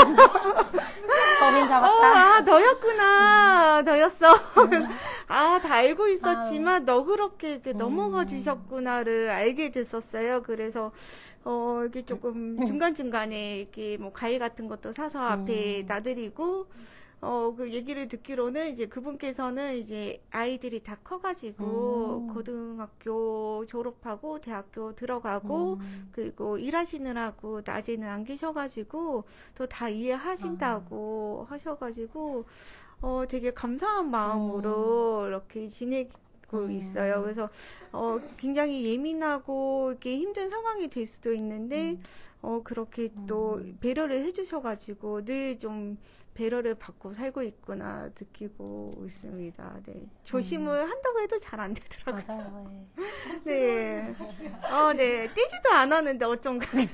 범인 어, 잡았다. 아, 너였구나. 너였어. 아, 다 알고 있었지만, 너 그렇게 이렇게 넘어가 주셨구나를 알게 됐었어요. 그래서, 어, 이게 조금 중간중간에 이렇게 뭐 과일 같은 것도 사서 앞에 놔드리고, 어, 그 얘기를 듣기로는 이제 그분께서는 이제 아이들이 다 커가지고 음. 고등학교 졸업하고 대학교 들어가고 음. 그리고 일하시느라고 낮에는 안 계셔가지고 또 다 이해하신다고 하셔가지고 어, 되게 감사한 마음으로 이렇게 지내고 음. 있어요. 그래서 어, 굉장히 예민하고 이렇게 힘든 상황이 될 수도 있는데 어, 그렇게 또 배려를 해주셔가지고 늘 좀 배려를 받고 살고 있구나 느끼고 있습니다. 네. 조심을 한다고 해도 잘 안 되더라고요. 맞아요. 예. 네. 어, 네. 뛰지도 않았는데 어쩜 그게.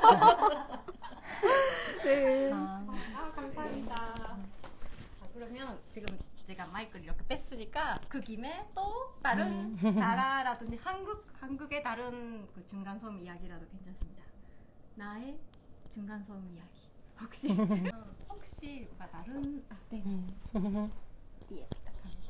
네. 아, 아, 감사합니다. 아, 그러면 지금 제가 마이크를 이렇게 뺐으니까 그 김에 또 다른 나라라든지 한국, 한국의 다른 그 중간섬 이야기라도 괜찮습니다. 나의 중간섬 이야기. 혹시, 어, 혹시 뭐가 다른, 아, 네. 예, 부탁합니다.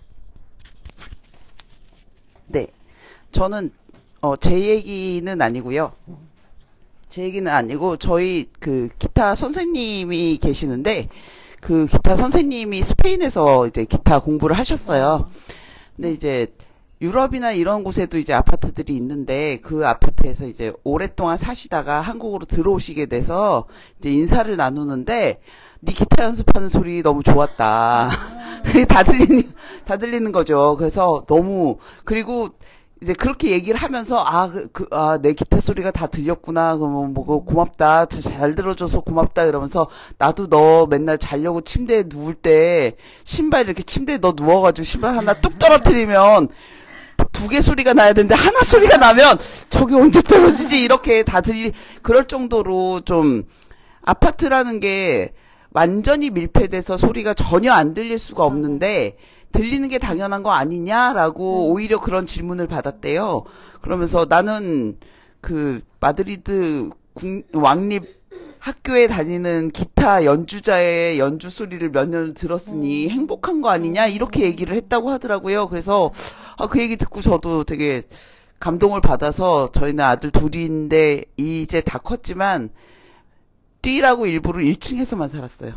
네. 저는, 어, 제 얘기는 아니고요. 제 얘기는 아니고, 저희 그 기타 선생님이 계시는데, 그 기타 선생님이 스페인에서 이제 기타 공부를 하셨어요. 근데 이제 유럽이나 이런 곳에도 이제 아파트들이 있는데, 그 아파트에서 이제 오랫동안 사시다가 한국으로 들어오시게 돼서 이제 인사를 나누는데, 네 기타 연습하는 소리 너무 좋았다. 그게 다 들리는, 다 들리는 거죠. 그래서 너무, 그리고 이제 그렇게 얘기를 하면서, 아, 그, 그, 아, 내 기타 소리가 다 들렸구나. 그러면 뭐, 뭐, 고맙다. 잘 들어줘서 고맙다. 이러면서, 나도 너 맨날 자려고 침대에 누울 때, 신발 이렇게 침대에 너 누워가지고 신발 하나 뚝 떨어뜨리면, 두 개 소리가 나야 되는데, 하나 소리가 나면, 저게 언제 떨어지지? 이렇게 다 들리, 그럴 정도로 좀, 아파트라는 게, 완전히 밀폐돼서 소리가 전혀 안 들릴 수가 없는데, 들리는 게 당연한 거 아니냐라고 오히려 그런 질문을 받았대요. 그러면서 나는 그 마드리드 국, 왕립 학교에 다니는 기타 연주자의 연주 소리를 몇 년을 들었으니 행복한 거 아니냐 이렇게 얘기를 했다고 하더라고요. 그래서 아, 그 얘기 듣고 저도 되게 감동을 받아서 저희는 아들 둘인데 이제 다 컸지만 뛰라고 일부러 일 층에서만 살았어요.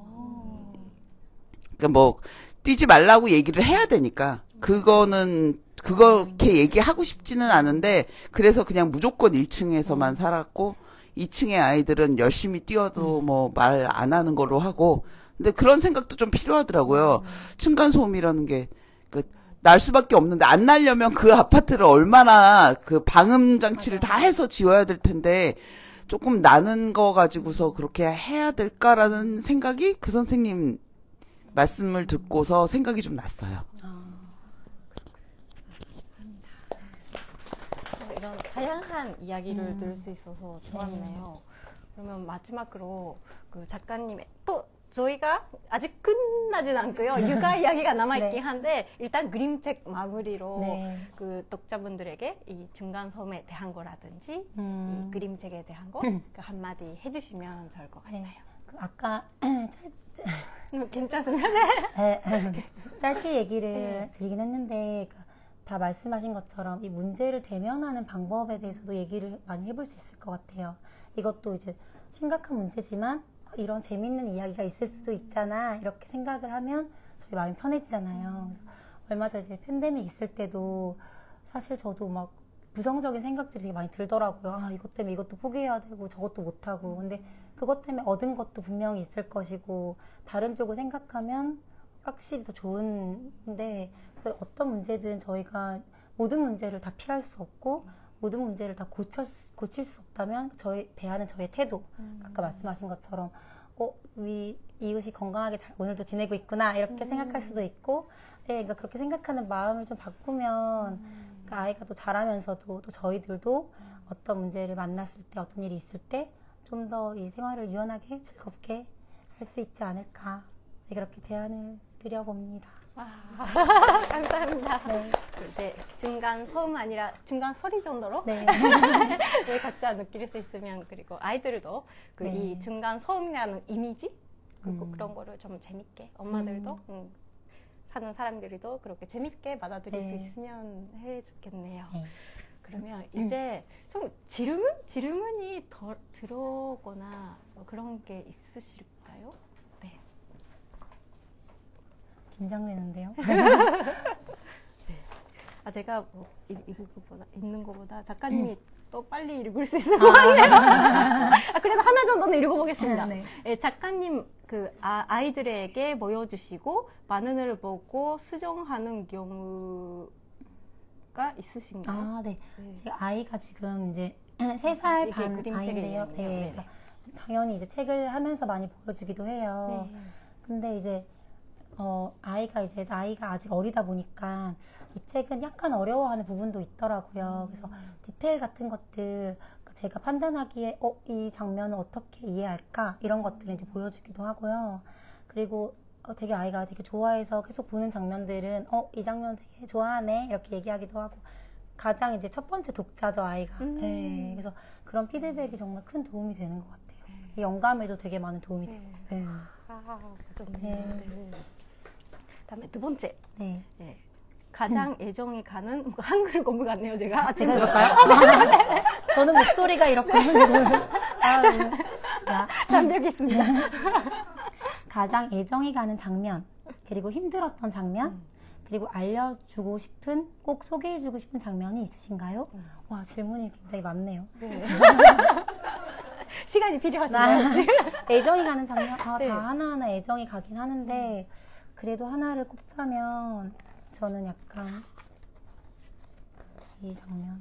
그러니까 뭐 뛰지 말라고 얘기를 해야 되니까 그거는 그렇게 얘기하고 싶지는 않은데 그래서 그냥 무조건 일 층에서만 살았고 이 층의 아이들은 열심히 뛰어도 뭐 말 안 하는 걸로 하고 근데 그런 생각도 좀 필요하더라고요. 층간소음이라는 게 그 날 수밖에 없는데 안 날려면 그 아파트를 얼마나 그 방음 장치를 다 해서 지어야 될 텐데 조금 나는 거 가지고서 그렇게 해야 될까라는 생각이 그 선생님 말씀을 듣고서 생각이 좀 났어요. 이런 다양한 이야기를 음. 들을 수 있어서 좋았네요. 그러면 마지막으로 그 작가님의 또 저희가 아직 끝나진 않고요. 육아 이야기가 남아있긴 네. 한데 일단 그림책 마무리로 네. 그 독자분들에게 이 중간섬에 대한 거라든지 음. 이 그림책에 대한 거 그 한마디 해주시면 좋을 것 같아요. 네. 그 아까 괜찮습니다. 네. 짧게 얘기를 네. 드리긴 했는데 다 말씀하신 것처럼 이 문제를 대면하는 방법에 대해서도 얘기를 많이 해볼 수 있을 것 같아요. 이것도 이제 심각한 문제지만 이런 재밌는 이야기가 있을 수도 있잖아 이렇게 생각을 하면 저희 마음이 편해지잖아요. 그래서 얼마 전에 이제 팬데믹 있을 때도 사실 저도 막 부정적인 생각들이 되게 많이 들더라고요. 아, 이것 때문에 이것도 포기해야 되고 저것도 못하고 근데 그것 때문에 얻은 것도 분명히 있을 것이고 다른 쪽을 생각하면 확실히 더 좋은데 그래서 어떤 문제든 저희가 모든 문제를 다 피할 수 없고 모든 문제를 다 고쳐, 고칠 수 없다면 저희 대하는 저의 태도 음. 아까 말씀하신 것처럼 어, 우리 이웃이 건강하게 잘 오늘도 지내고 있구나 이렇게 음. 생각할 수도 있고 네, 그러니까 그렇게 생각하는 마음을 좀 바꾸면 음. 그 아이가 또 자라면서도 또 저희들도 음. 어떤 문제를 만났을 때 어떤 일이 있을 때 좀 더 이 생활을 유연하게 즐겁게 할 수 있지 않을까 네, 그렇게 제안을 드려봅니다. 와, 감사합니다. 네. 이제 중간 소음 아니라 중간 소리 정도로 네. 네, 각자 느낄 수 있으면 그리고 아이들도 그 네. 이 중간 소음이라는 이미지 그리고 음. 그런 거를 좀 재밌게 엄마들도 음. 음, 사는 사람들도 그렇게 재밌게 받아들일 네. 수 있으면 해 좋겠네요. 네. 그러면 이제 좀 질문? 질문이 더 들어오거나 뭐 그런 게 있으실까요? 네. 긴장되는데요. 아, 제가 뭐 읽- 읽을 것보다, 읽는 것보다 작가님이 음. 또 빨리 읽을 수 있을 것 같아요. 아, 그래도 하나 정도는 읽어보겠습니다. 네. 예, 작가님 그 아, 아이들에게 보여주시고 반응을 보고 수정하는 경우가 있으신가요? 아, 네. 네. 제 아이가 지금 이제 세 살 이게 반 그림책에 아이인데요. 있네요. 네. 네네. 그러니까 당연히 이제 책을 하면서 많이 보여주기도 해요. 네. 근데 이제 어, 아이가 이제 나이가 아직 어리다 보니까 이 책은 약간 어려워하는 부분도 있더라고요. 그래서 디테일 같은 것들 제가 판단하기에 어, 이 장면을 어떻게 이해할까 이런 것들을 이제 보여주기도 하고요. 그리고 어, 되게 아이가 되게 좋아해서 계속 보는 장면들은 어, 이 장면 되게 좋아하네 이렇게 얘기하기도 하고 가장 이제 첫 번째 독자죠 아이가. 음. 네, 그래서 그런 피드백이 정말 큰 도움이 되는 것 같아요. 영감에도 되게 많은 도움이 돼요. 네. 네. 아, 좀. 네. 네. 다음에 두 번째. 네. 예. 가장 애정이 가는 한글 공부 같네요, 제가. 제가 해볼까요? 저는 목소리가 이렇게 아, 네. 자, 장벽이 있습니다. 가장 애정이 가는 장면 그리고 힘들었던 장면 그리고 알려주고 싶은 꼭 소개해주고 싶은 장면이 있으신가요? 음. 와 질문이 굉장히 많네요. 네. 시간이 나 필요하시나요? 애정이 가는 장면 아, 네. 다 하나하나 애정이 가긴 하는데 그래도 하나를 꼽자면 저는 약간 이 장면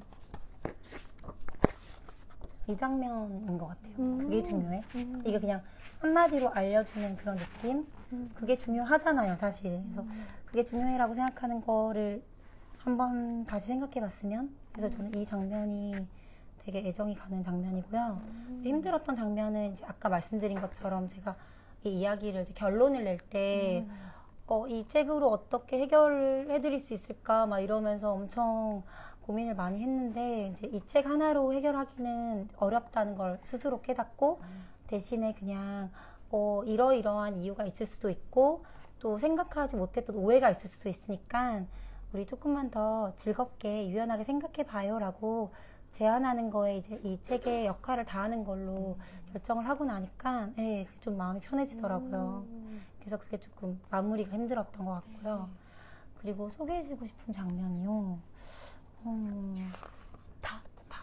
이 장면인 것 같아요. 음. 그게 중요해. 음. 이게 그냥 한마디로 알려주는 그런 느낌? 그게 중요하잖아요, 사실. 그래서 그게 중요해라고 생각하는 거를 한번 다시 생각해 봤으면. 그래서 저는 이 장면이 되게 애정이 가는 장면이고요. 힘들었던 장면은 이제 아까 말씀드린 것처럼 제가 이 이야기를 이제 결론을 낼 때, 어, 이 책으로 어떻게 해결을 해드릴 수 있을까, 막 이러면서 엄청 고민을 많이 했는데, 이제 이 책 하나로 해결하기는 어렵다는 걸 스스로 깨닫고, 대신에 그냥, 어, 이러이러한 이유가 있을 수도 있고, 또 생각하지 못했던 오해가 있을 수도 있으니까, 우리 조금만 더 즐겁게, 유연하게 생각해 봐요. 라고 제안하는 거에 이제 이 책의 역할을 다하는 걸로 결정을 하고 나니까, 예, 좀 마음이 편해지더라고요. 그래서 그게 조금 마무리가 힘들었던 것 같고요. 그리고 소개해주고 싶은 장면이요. 음, 다, 다.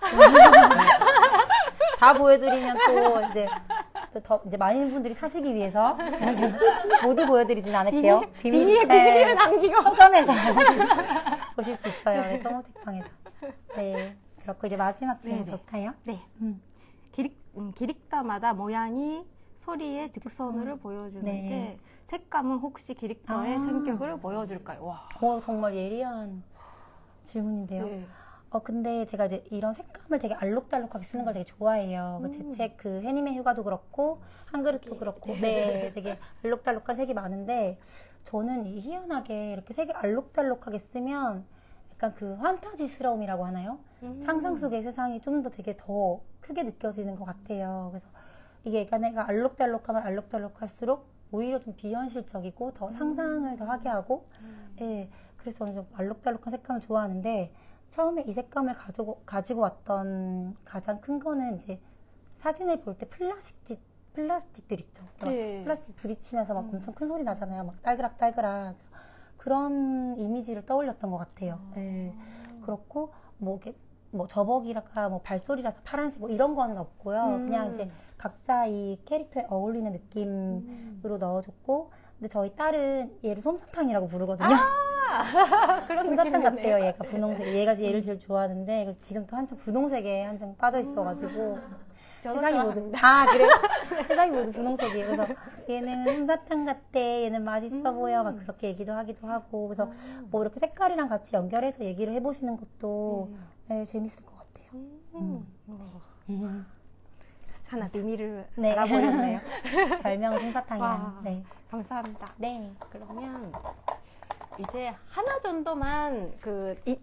다 보여드리면 또 이제, 또 더, 이제 많은 분들이 사시기 위해서 모두 보여드리진 않을게요. 비밀, 비밀, 비밀을 남기고. 서점에서 보실 수 있어요. 네, 청호책방에서. 네. 그렇고 이제 마지막 질문 네네. 볼까요? 네. 음. 기릭, 음, 기릭터마다 모양이 소리의 특성을 보여주는데 네. 색감은 혹시 기릭터의 아. 성격을 보여줄까요? 와. 어, 정말 예리한 질문인데요. 네. 어, 근데 제가 이제 이런 색감을 되게 알록달록하게 쓰는 걸 되게 좋아해요. 음. 제 책 그 해님의 휴가도 그렇고, 한 그릇도 그렇고, 네, 되게 알록달록한 색이 많은데, 저는 이 희한하게 이렇게 색을 알록달록하게 쓰면 약간 그 환타지스러움이라고 하나요? 음. 상상 속의 세상이 좀 더 되게 더 크게 느껴지는 것 같아요. 그래서 이게 약간 내가 알록달록하면 알록달록할수록 오히려 좀 비현실적이고 더 상상을 더 하게 하고, 음. 예, 그래서 저는 좀 알록달록한 색감을 좋아하는데, 처음에 이 색감을 가지고, 가지고 왔던 가장 큰 거는 이제 사진을 볼 때 플라스틱, 플라스틱들 있죠. 네. 플라스틱 부딪히면서 막 음. 엄청 큰 소리 나잖아요. 막 딸그락딸그락. 그래서 그런 이미지를 떠올렸던 것 같아요. 아. 예. 그렇고, 뭐, 이게, 뭐, 저벅이라가 뭐 발소리라서 파란색 뭐 이런 거는 없고요. 음. 그냥 이제 각자 이 캐릭터에 어울리는 느낌으로 음. 넣어줬고, 근데 저희 딸은 얘를 솜사탕이라고 부르거든요. 아, 그런 솜사탕 느낌이네요. 같대요, 얘가 분홍색. 얘가 얘를 제일 좋아하는데, 지금 또 한참 분홍색에 한참 빠져 있어가지고. 저도 세상이 모두. 좋아합니다. 아, 그래요? 세상이 모두 분홍색이에요. 그래서 얘는 솜사탕 같대, 얘는 맛있어 음. 보여, 막 그렇게 얘기도 하기도 하고. 그래서 뭐 이렇게 색깔이랑 같이 연결해서 얘기를 해보시는 것도 음. 네, 재밌을 것 같아요. 음. 어. 음. 하나 의미를 네. 알아보였네요. 별명은 솜사탕이랑. 와. 네. 감사합니다. 네. 그러면 이제 하나 정도만 그 이,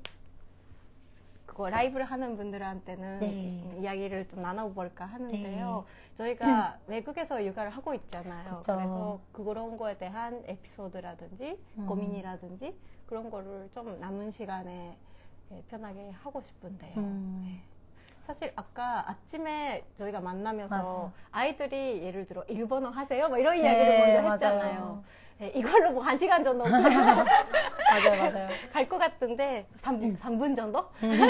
그거 라이브를 하는 분들한테는 네. 이야기를 좀 나눠볼까 하는데요. 네. 저희가 외국에서 육아를 하고 있잖아요. 그쵸. 그래서 그런 거에 대한 에피소드라든지 음. 고민이라든지 그런 거를 좀 남은 시간에 예, 편하게 하고 싶은데요. 음. 네. 사실 아까 아침에 저희가 만나면서 맞아요. 아이들이 예를 들어 일본어 하세요? 뭐 이런 이야기를 네, 먼저 했잖아요. 맞아요. 네, 이걸로 뭐 한 시간 정도 맞아요, 맞아요. 갈 것 같은데 삼 분 정도?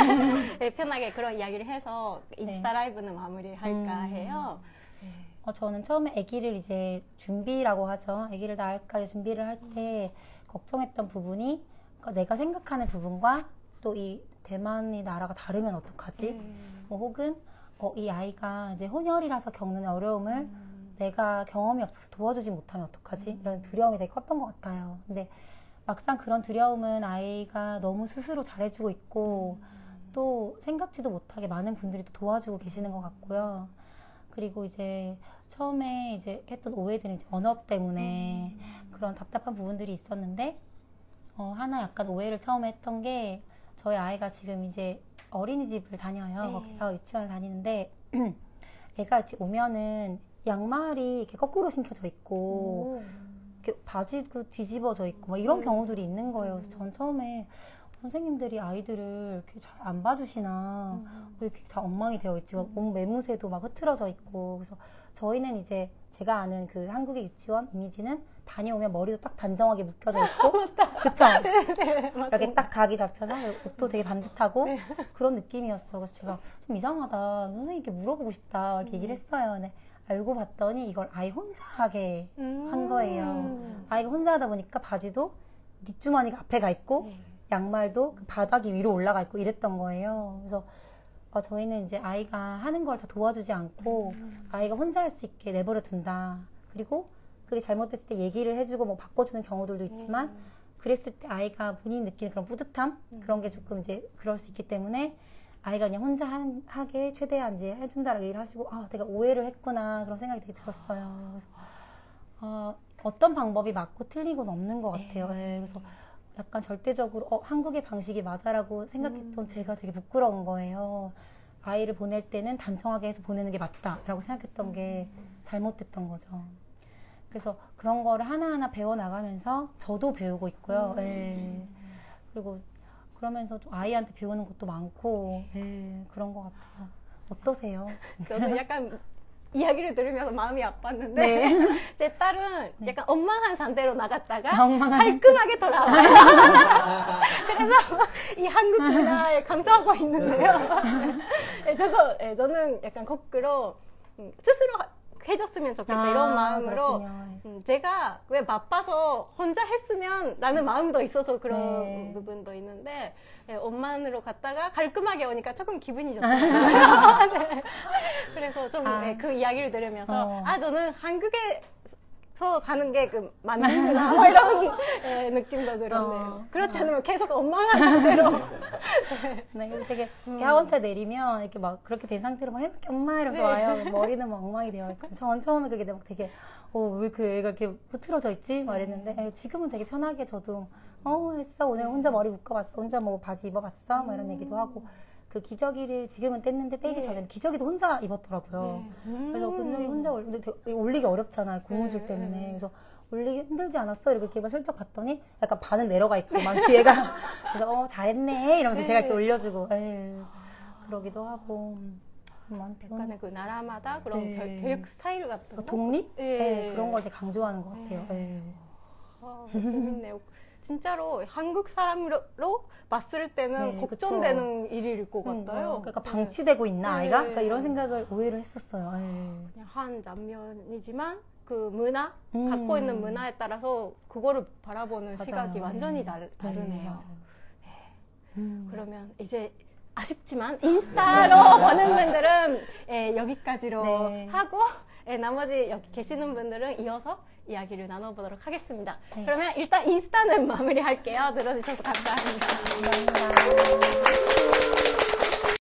네, 편하게 그런 이야기를 해서 인스타 네. 라이브는 마무리할까 음. 해요. 네. 어, 저는 처음에 아기를 이제 준비라고 하죠. 아기를 낳을까 준비를 할 때 걱정했던 부분이 그러니까 내가 생각하는 부분과 또 이 대만이 나라가 다르면 어떡하지? 음. 뭐 혹은 어, 이 아이가 이제 혼혈이라서 겪는 어려움을 음. 내가 경험이 없어서 도와주지 못하면 어떡하지? 이런 두려움이 되게 컸던 것 같아요. 근데 막상 그런 두려움은 아이가 너무 스스로 잘해주고 있고 또 생각지도 못하게 많은 분들이 또 도와주고 계시는 것 같고요. 그리고 이제 처음에 이제 했던 오해들은 이제 언어 때문에 그런 답답한 부분들이 있었는데 어, 하나 약간 오해를 처음에 했던 게 저희 아이가 지금 이제 어린이집을 다녀요. 네. 거기서 유치원을 다니는데 애가 이제 오면은 양말이 이렇게 거꾸로 신겨져 있고 이렇게 바지도 뒤집어져 있고 막 이런 음. 경우들이 있는 거예요. 그래서 전 처음에 선생님들이 아이들을 이렇게 잘 안 봐주시나 음. 왜 이렇게 다 엉망이 되어 있지? 막 몸 매무새도 막 흐트러져 있고 그래서 저희는 이제 제가 아는 그 한국의 유치원 이미지는 다녀오면 머리도 딱 단정하게 묶여져 있고 그쵸? 네, 이렇게 딱 각이 잡혀서 옷도 되게 반듯하고 네. 그런 느낌이었어. 그래서 제가 좀 이상하다. 선생님께 물어보고 싶다. 이렇게 얘기를 했어요. 근데 알고 봤더니 이걸 아이 혼자 하게 음. 한 거예요. 아이가 혼자 하다 보니까 바지도 뒷주머니가 앞에 가 있고 네. 양말도 그 바닥이 위로 올라가 있고 이랬던 거예요. 그래서 어, 저희는 이제 아이가 하는 걸 다 도와주지 않고 아이가 혼자 할 수 있게 내버려 둔다. 그리고 그게 잘못됐을 때 얘기를 해주고 뭐 바꿔주는 경우들도 있지만 그랬을 때 아이가 본인이 느끼는 그런 뿌듯함 그런 게 조금 이제 그럴 수 있기 때문에 아이가 그냥 혼자 한, 하게 최대한 이제 해준다라고 얘기를 하시고 아 내가 오해를 했구나 그런 생각이 되게 들었어요. 그래서 어, 어떤 방법이 맞고 틀린 건 없는 것 같아요. 네, 그래서 약간 절대적으로 어, 한국의 방식이 맞아라고 생각했던 음. 제가 되게 부끄러운 거예요. 아이를 보낼 때는 단정하게 해서 보내는 게 맞다라고 생각했던 게 잘못됐던 거죠. 그래서 그런 거를 하나하나 배워나가면서 저도 배우고 있고요. 음. 예. 그리고 그러면서 또 아이한테 배우는 것도 많고 예, 그런 것 같아요. 어떠세요? 저는 약간 이야기를 들으면서 마음이 아팠는데 네. 제 딸은 네. 약간 엉망한 상태로 나갔다가 엉망한 깔끔하게 돌아와요. 그래서 이 한국 문화에 감사하고 있는데요. 예, 저도 예, 저는 약간 거꾸로 음, 스스로 해줬으면 좋겠다 아, 이런 마음으로 그렇군요. 음, 제가 왜 바빠서 혼자 했으면 라는 마음도 있어서 그런 네. 부분도 있는데 예, 엄마로 갔다가 깔끔하게 오니까 조금 기분이 좋더라고요. 네. 그래서 좀 아. 그 이야기를 들으면서 어. 아 저는 한국에서 사는 게 그 맞는구나 뭐 이런 예, 느낌도 들었네요. 어. 그렇지 않으면 계속 엉망한 상태로 네, 그래서 되게 음. 하원차 내리면 이렇게 막 그렇게 된 상태로 막 해볼게 엄마 이러면서 네. 와요. 머리는 막 엉망이 되어 있고 전 처음에 그게 막 되게 어, 왜 그 애가 이렇게 흐트러져 있지? 막 이랬는데 에, 지금은 되게 편하게 저도 어 했어 오늘 혼자 머리 묶어봤어 혼자 뭐 바지 입어봤어 뭐 이런 얘기도 하고 그 기저귀를 지금은 뗐는데 떼기 네. 전에는 기저귀도 혼자 입었더라고요. 음. 그래서 근육이 혼자 올, 근데 되게 올리기 어렵잖아요 고무줄 네. 때문에 그래서 올리기 힘들지 않았어? 이렇게 이렇게 슬쩍 봤더니 약간 반은 내려가 있고 막 뒤에가 그래서 어 잘했네 이러면서 네. 제가 이렇게 올려주고 에이, 그러기도 하고 음, 약간의 그 나라마다 그런 네. 교, 교육 스타일 같은 거? 독립? 예. 네, 그런 걸 되게 강조하는 것 같아요. 네. 네. 아, 재밌네요. 진짜로 한국 사람으로 봤을 때는 네, 걱정되는 일일 것 음, 같아요. 그러니까 네. 방치되고 있나 네. 아이가? 그러니까 이런 생각을 오해를 했었어요. 네. 그냥 한 장면이지만 그 문화, 음. 갖고 있는 문화에 따라서 그거를 바라보는 맞아요. 시각이 완전히 다, 네, 다르네요. 맞아요. 음. 그러면 이제 아쉽지만 인스타로 보는 분들은 예, 여기까지로 네. 하고 예, 나머지 여기 계시는 분들은 이어서 이야기를 나눠보도록 하겠습니다. 네. 그러면 일단 인스타는 마무리할게요. 들어주셔서 감사합니다. 감사합니다.